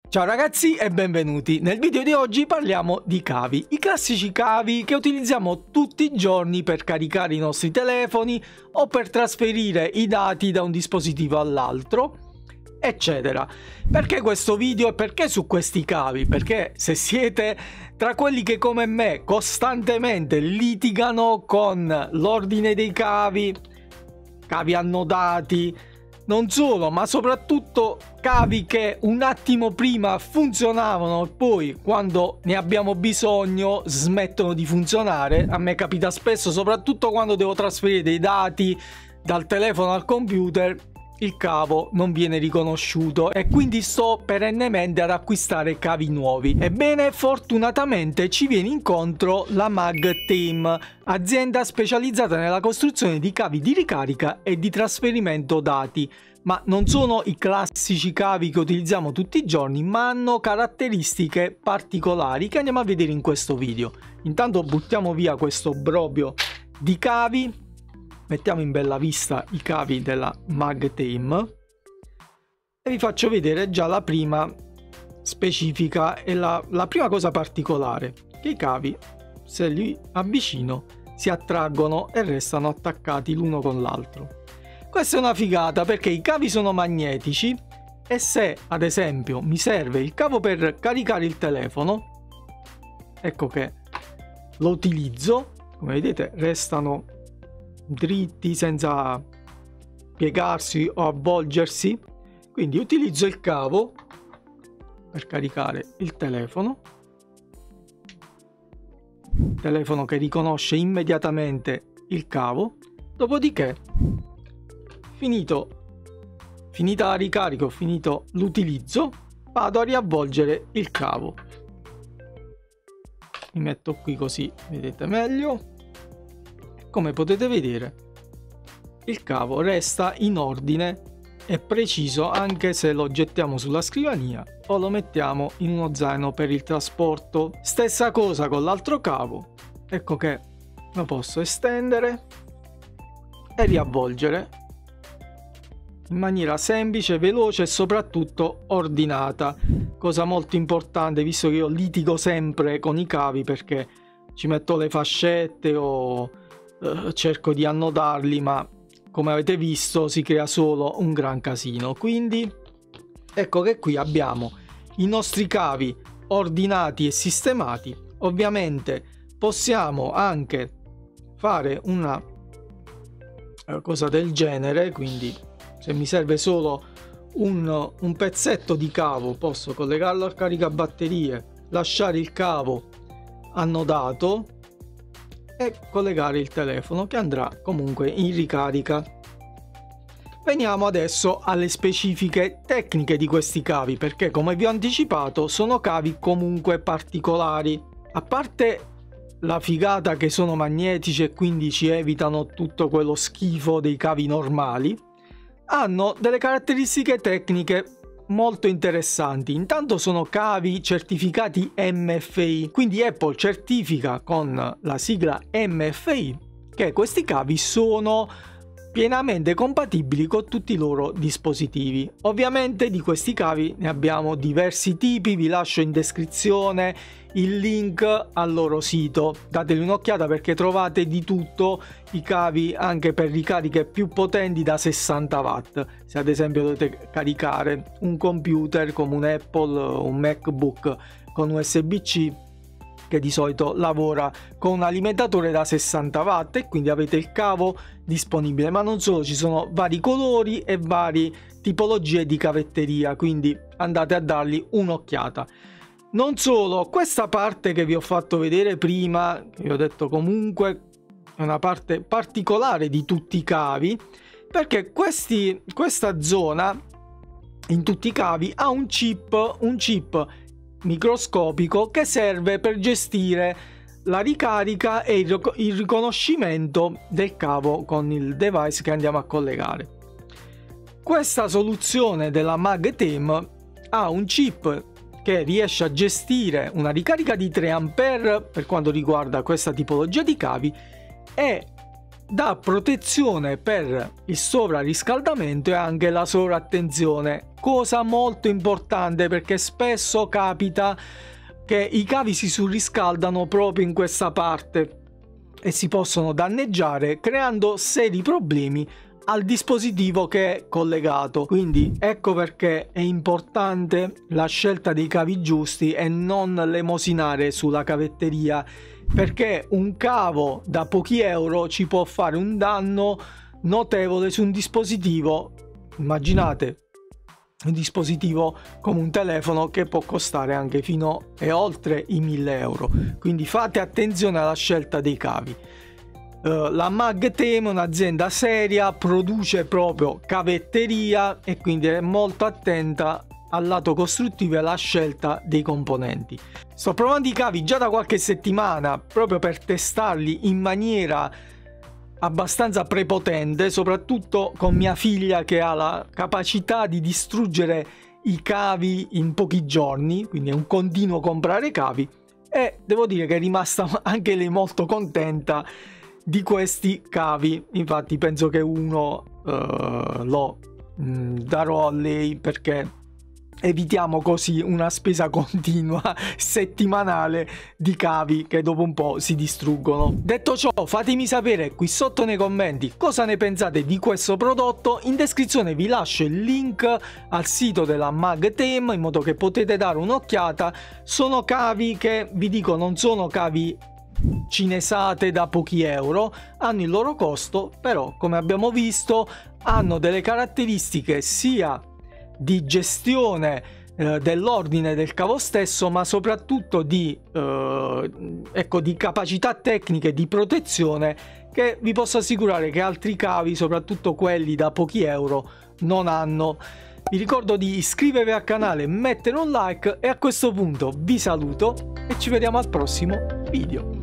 Ciao ragazzi e benvenuti. Nel video di oggi parliamo di cavi, i classici cavi che utilizziamo tutti i giorni per caricare i nostri telefoni o per trasferire i dati da un dispositivo all'altro, eccetera. Perché questo video e perché su questi cavi? Perché se siete tra quelli che come me costantemente litigano con l'ordine dei cavi annodati, non solo, ma soprattutto cavi che un attimo prima funzionavano e poi quando ne abbiamo bisogno smettono di funzionare. A me capita spesso, soprattutto quando devo trasferire dei dati dal telefono al computer, il cavo non viene riconosciuto e quindi sto perennemente ad acquistare cavi nuovi. Ebbene, fortunatamente ci viene incontro la Magteam, azienda specializzata nella costruzione di cavi di ricarica e di trasferimento dati. Ma non sono i classici cavi che utilizziamo tutti i giorni, ma hanno caratteristiche particolari che andiamo a vedere in questo video. Intanto buttiamo via questo brobio di cavi. Mettiamo in bella vista i cavi della Magteam e vi faccio vedere già la prima specifica e la prima cosa particolare, che i cavi, se li avvicino, si attraggono e restano attaccati l'uno con l'altro. Questa è una figata perché i cavi sono magnetici e se ad esempio mi serve il cavo per caricare il telefono, ecco che lo utilizzo, come vedete restano dritti senza piegarsi o avvolgersi, quindi utilizzo il cavo per caricare il telefono che riconosce immediatamente il cavo. Dopodiché, finita la ricarica, finito l'utilizzo, vado a riavvolgere il cavo. Mi metto qui così vedete meglio. Come potete vedere, il cavo resta in ordine e preciso anche se lo gettiamo sulla scrivania o lo mettiamo in uno zaino per il trasporto. Stessa cosa con l'altro cavo, ecco che lo posso estendere e riavvolgere in maniera semplice, veloce e soprattutto ordinata. Cosa molto importante, visto che io litigo sempre con i cavi perché ci metto le fascette o cerco di annodarli, ma come avete visto si crea solo un gran casino. Quindi ecco che qui abbiamo i nostri cavi ordinati e sistemati. Ovviamente possiamo anche fare una cosa del genere, quindi se mi serve solo un pezzetto di cavo posso collegarlo al caricabatterie, lasciare il cavo annodato e collegare il telefono che andrà comunque in ricarica. Veniamo adesso alle specifiche tecniche di questi cavi, perché come vi ho anticipato sono cavi comunque particolari. A parte la figata che sono magnetici e quindi ci evitano tutto quello schifo dei cavi normali, hanno delle caratteristiche tecniche molto interessanti. Intanto sono cavi certificati MFI, quindi Apple certifica con la sigla MFI che questi cavi sono pienamente compatibili con tutti i loro dispositivi. Ovviamente di questi cavi ne abbiamo diversi tipi, vi lascio in descrizione il link al loro sito, dateli un'occhiata perché trovate di tutto, i cavi anche per ricariche più potenti da 60 watt, se ad esempio dovete caricare un computer come un Apple, un MacBook con USB-C che di solito lavora con un alimentatore da 60 watt e quindi avete il cavo disponibile. Ma non solo, ci sono vari colori e varie tipologie di cavetteria, quindi andate a dargli un'occhiata. Non solo, questa parte che vi ho fatto vedere prima, che vi ho detto comunque è una parte particolare di tutti i cavi, perché questa zona in tutti i cavi ha un chip microscopico che serve per gestire la ricarica e il riconoscimento del cavo con il device che andiamo a collegare. Questa soluzione della Magteam ha un chip che riesce a gestire una ricarica di 3 A per quanto riguarda questa tipologia di cavi e dà protezione per il sovrariscaldamento e anche la sovrattensione, cosa molto importante perché spesso capita che i cavi si surriscaldano proprio in questa parte e si possono danneggiare creando seri problemi al dispositivo che è collegato. Quindi ecco perché è importante la scelta dei cavi giusti e non lemosinare sulla cavetteria, perché un cavo da pochi euro ci può fare un danno notevole su un dispositivo. Immaginate un dispositivo come un telefono che può costare anche fino e oltre i 1000 euro. Quindi fate attenzione alla scelta dei cavi. La Magtem è un'azienda seria, produce proprio cavetteria e quindi è molto attenta al lato costruttivo e alla scelta dei componenti. Sto provando i cavi già da qualche settimana proprio per testarli in maniera abbastanza prepotente, soprattutto con mia figlia che ha la capacità di distruggere i cavi in pochi giorni, quindi è un continuo comprare cavi, e devo dire che è rimasta anche lei molto contenta di questi cavi. Infatti penso che uno lo darò a lei, perché evitiamo così una spesa continua settimanale di cavi che dopo un po' si distruggono. Detto ciò, fatemi sapere qui sotto nei commenti cosa ne pensate di questo prodotto. In descrizione vi lascio il link al sito della Magtem in modo che potete dare un'occhiata. Sono cavi che vi dico non sono cavi cinesate da pochi euro, hanno il loro costo, però come abbiamo visto hanno delle caratteristiche sia di gestione dell'ordine del cavo stesso, ma soprattutto di capacità tecniche di protezione che vi posso assicurare che altri cavi, soprattutto quelli da pochi euro, non hanno. Vi ricordo di iscrivervi al canale, mettere un like e a questo punto vi saluto e ci vediamo al prossimo video.